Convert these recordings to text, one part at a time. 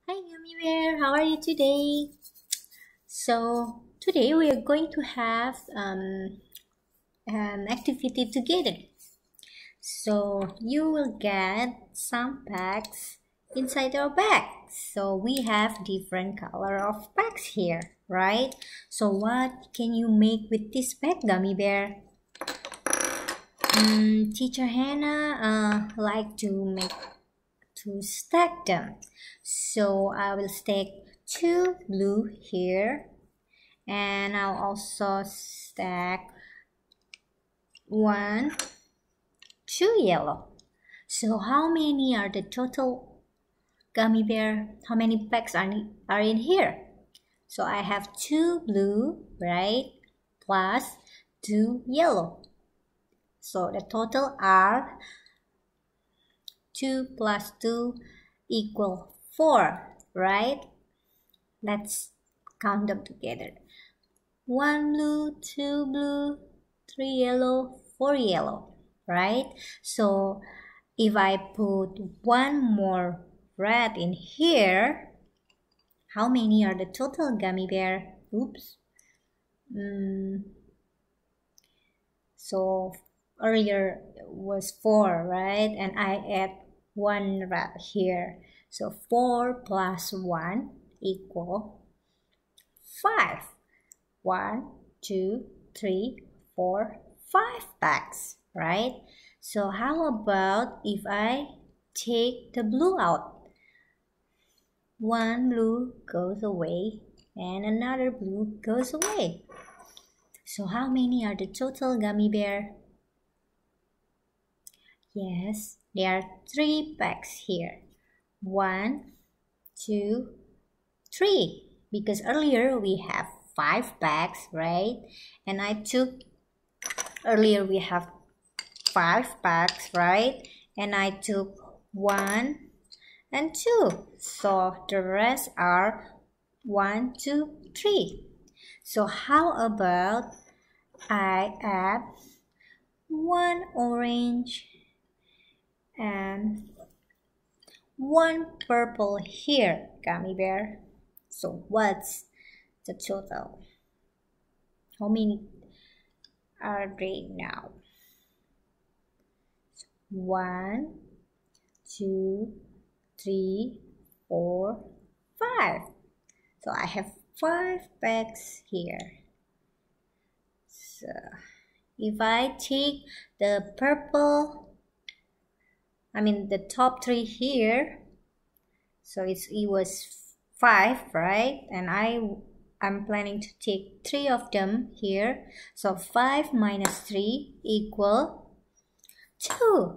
Hi Gummy Bear, how are you today? So today we are going to have an activity together. So you will get some packs inside our bag. So we have different color of packs here, right? So what can you make with this bag, Gummy Bear? Teacher Hannah like to stack them. So I will stack two blue here, and I'll also stack two yellow. So how many are the total, Gummy Bear? How many packs are in here? So I have two blue, right, plus two yellow. So the total are 2 plus 2 equal 4, right? Let's count them together. 1 blue, 2 blue, 3 yellow, 4 yellow, right? So if I put one more red in here, how many are the total, Gummy Bear? Oops. So earlier was 4, right? And I add one red here. So 4 plus 1 equal 5. 1, 2, 3, 4, 5 packs, right? So how about if I take the blue out? One blue goes away and another blue goes away. So how many are the total, Gummy Bear? Yes, there are 3 packs here. 1, 2, 3. Because earlier we have 5 packs, right? And earlier we have 5 packs, right? And I took 1 and 2. So the rest are 1, 2, 3. So how about I add 1 orange and 1 purple here, Gummy Bear. So what's the total? How many are they now? 1, 2, 3, 4, 5. So I have 5 packs here. So if I take the top 3 here, so it was 5, right? And I'm planning to take 3 of them here. So 5 minus 3 equal 2.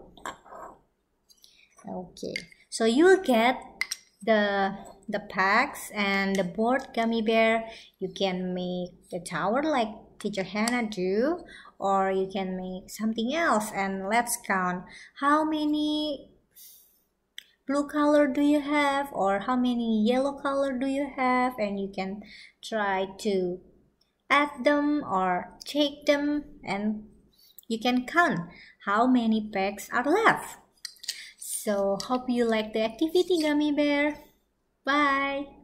Okay, so you'll get the packs and the board, Gummy Bear. You can make the tower like Teacher Hannah do, or you can make something else. And let's count how many blue color do you have, or how many yellow color do you have, and you can try to add them or take them, and you can count how many packs are left. So hope you like the activity, Gummy Bear. Bye.